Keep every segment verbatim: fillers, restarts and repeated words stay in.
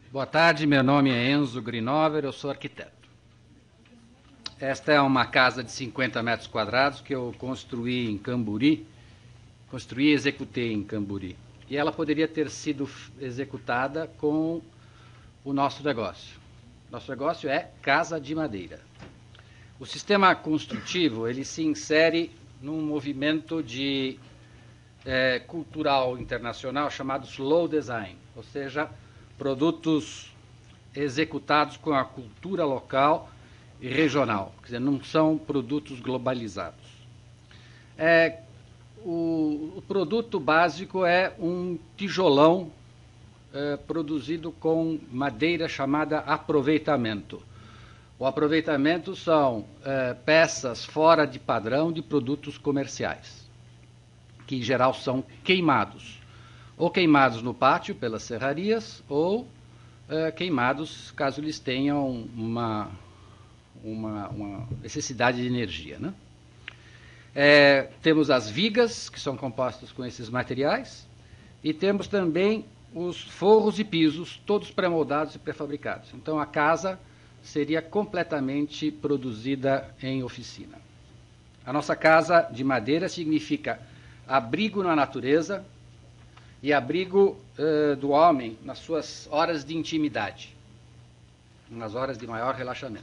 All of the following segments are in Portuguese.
Boa tarde, meu nome é Enzo Grinover, eu sou arquiteto. Esta é uma casa de cinquenta metros quadrados que eu construí em Camburi, construí e executei em Camburi. E ela poderia ter sido executada com o nosso negócio. Nosso negócio é casa de madeira. O sistema construtivo, ele se insere num movimento de é, cultural internacional chamado slow design, ou seja, produtos executados com a cultura local e regional, quer dizer, não são produtos globalizados. É, o, o produto básico é um tijolão é, produzido com madeira chamada aproveitamento. O aproveitamento são é, peças fora de padrão de produtos comerciais, que em geral são queimados. Ou queimados no pátio pelas serrarias, ou é, queimados caso eles tenham uma, uma, uma necessidade de energia, né? É, temos as vigas, que são compostas com esses materiais, e temos também os forros e pisos, todos pré-moldados e pré-fabricados. Então, a casa seria completamente produzida em oficina. A nossa casa de madeira significa abrigo na natureza, e abrigo uh, do homem nas suas horas de intimidade, nas horas de maior relaxamento.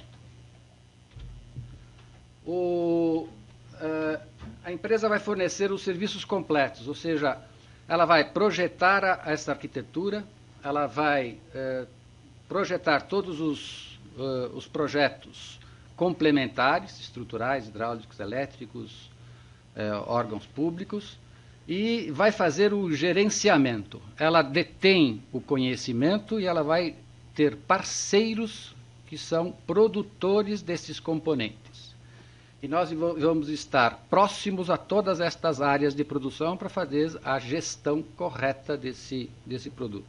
O, uh, a empresa vai fornecer os serviços completos, ou seja, ela vai projetar a, essa arquitetura, ela vai uh, projetar todos os, uh, os projetos complementares, estruturais, hidráulicos, elétricos, uh, órgãos públicos, e vai fazer o gerenciamento. Ela detém o conhecimento e ela vai ter parceiros que são produtores desses componentes. E nós vamos estar próximos a todas estas áreas de produção para fazer a gestão correta desse, desse produto.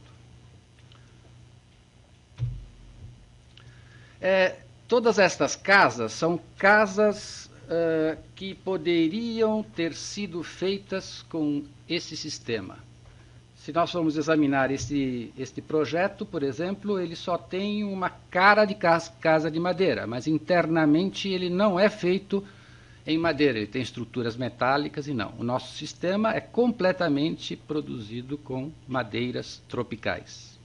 É, todas estas casas são casas Uh, que poderiam ter sido feitas com esse sistema. Se nós formos examinar este, este projeto, por exemplo, ele só tem uma cara de casa de madeira, mas internamente ele não é feito em madeira, ele tem estruturas metálicas e não. O nosso sistema é completamente produzido com madeiras tropicais.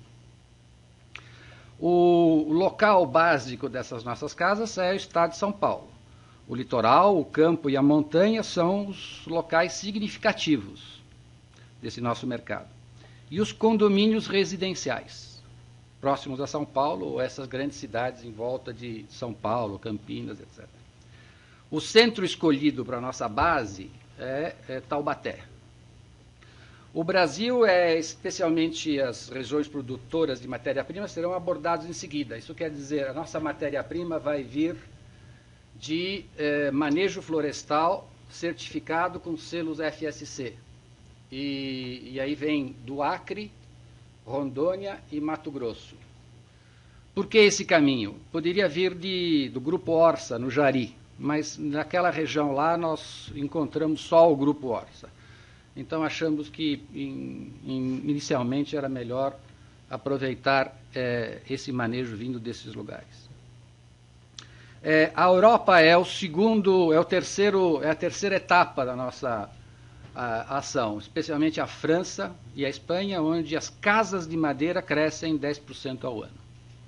O local básico dessas nossas casas é o estado de São Paulo. O litoral, o campo e a montanha são os locais significativos desse nosso mercado. E os condomínios residenciais, próximos a São Paulo, ou essas grandes cidades em volta de São Paulo, Campinas, etcétera. O centro escolhido para a nossa base é, é Taubaté. O Brasil, é, especialmente as regiões produtoras de matéria-prima, serão abordados em seguida. Isso quer dizer, a nossa matéria-prima vai vir de eh, manejo florestal certificado com selos F S C. E, e aí vem do Acre, Rondônia e Mato Grosso. Por que esse caminho? Poderia vir de, do Grupo Orsa, no Jari, mas naquela região lá nós encontramos só o Grupo Orsa. Então achamos que in, in, inicialmente era melhor aproveitar eh, esse manejo vindo desses lugares. É, a Europa é o segundo, é o terceiro, é a terceira etapa da nossa a, ação, especialmente a França e a Espanha, onde as casas de madeira crescem dez por cento ao ano.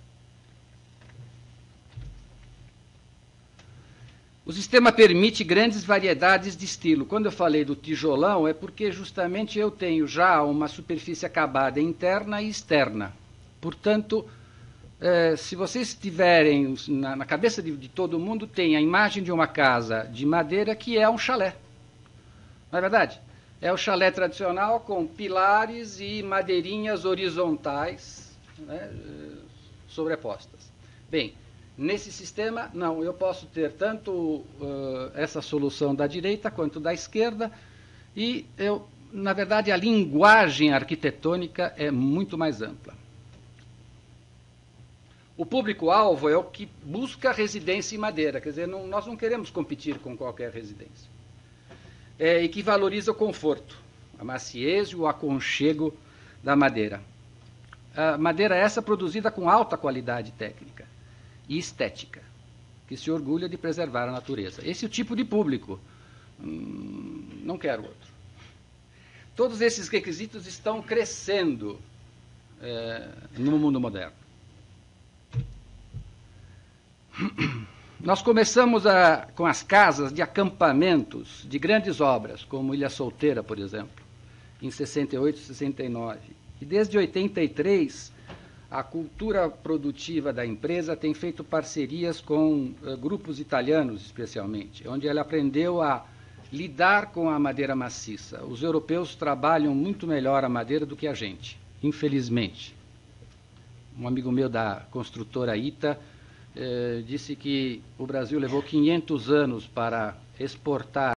O sistema permite grandes variedades de estilo. Quando eu falei do tijolão, é porque justamente eu tenho já uma superfície acabada interna e externa. Portanto, É, se vocês tiverem na, na cabeça de, de todo mundo, tem a imagem de uma casa de madeira que é um chalé. Não é verdade? É o chalé tradicional com pilares e madeirinhas horizontais, né, sobrepostas. Bem, nesse sistema, não, eu posso ter tanto uh, essa solução da direita quanto da esquerda, e eu, na verdade, a linguagem arquitetônica é muito mais ampla. O público-alvo é o que busca residência em madeira, quer dizer, não, nós não queremos competir com qualquer residência. É, e que valoriza o conforto, a maciez e o aconchego da madeira. a madeira essa produzida com alta qualidade técnica e estética, que se orgulha de preservar a natureza. Esse é o tipo de público. Hum, não quero outro. Todos esses requisitos estão crescendo é, no mundo moderno. Nós começamos a, com as casas de acampamentos de grandes obras, como Ilha Solteira, por exemplo, em sessenta e oito, sessenta e nove. E desde oitenta e três, a cultura produtiva da empresa tem feito parcerias com uh, grupos italianos, especialmente, onde ela aprendeu a lidar com a madeira maciça. Os europeus trabalham muito melhor a madeira do que a gente, infelizmente. Um amigo meu da construtora Ita eh, disse que o Brasil levou quinhentos anos para exportar